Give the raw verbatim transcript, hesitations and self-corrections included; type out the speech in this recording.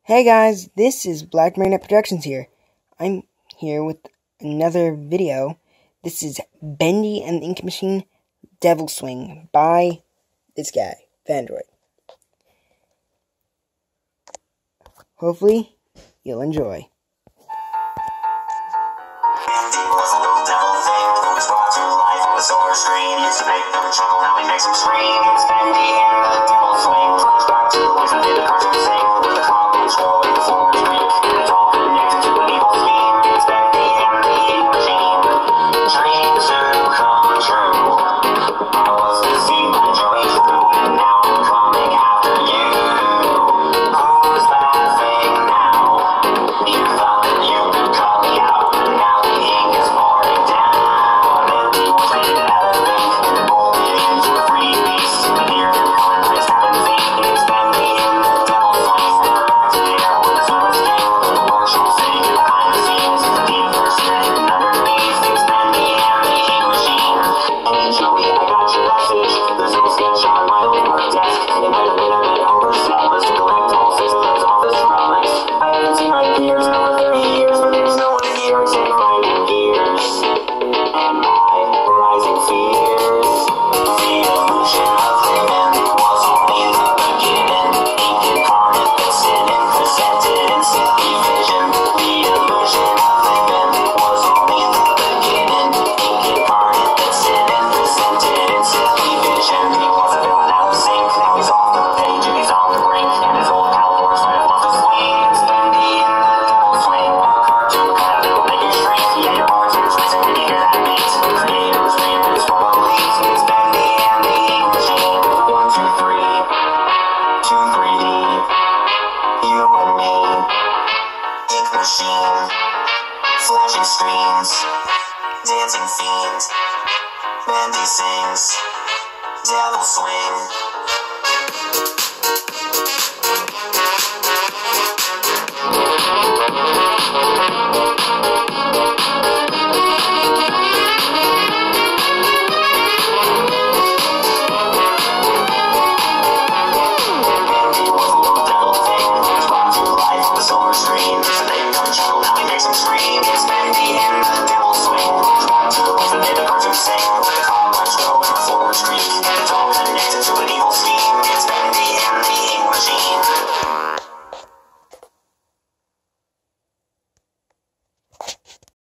Hey guys, this is Black Marionette Productions here. I'm here with another video. This is Bendy and the Ink Machine Devil Swing by this guy, Vandroid. Hopefully, you'll enjoy. Bendy was a little devil thing who was brought to life on a silver screen. Used to make them chuckle, now he makes them scream. It's Bendy and the Devil Swing. Back to life and made a cartoon sing. With the comics rolling, the floor is weak. It's all connected to an evil scheme. It's Bendy and the Ink Machine. Dreams do come true. I was deceived by Joey True, and now I'm coming after you. Who's laughing now? You thought that you could cut me out, but now the ink is pouring down. Bendy was made out of ink and molded into a free beast. And here your countries haven't seen. It's Bendy and the Devil Swing. There was no escape. The marshal singing behind the scenes. The deep first thread underneath. It's Bendy and the Ink Machine. Hey Joey, I got your message. There's no screenshot on my paper desk. It might have been a bit overzealous to collect all systems office relics. I haven't seen my peers in over thirty years, but there's no one here except grinding gears and my rising fears. The illusion of living was only the beginning. Ink incarnate that sin and presented instantly vision. The illusion of living was only the beginning. Ink incarnate that sin and presented instantly vision. He was a villain out of sync. Now he's off the page and he's on the brink. And his old pal Horseman wants to swing. It's Bendy and the Devil Swing. Cartoon cut, it'll make you shrink. Yeah, your heart's in racing when you hear that beat. The creator's dream is from elite. It's Bendy and the Ink Machine. One, two, three. Two, three D. You and me. Ink Machine. Flashing screens. Dancing fiends. Bendy sings. Devil Swing.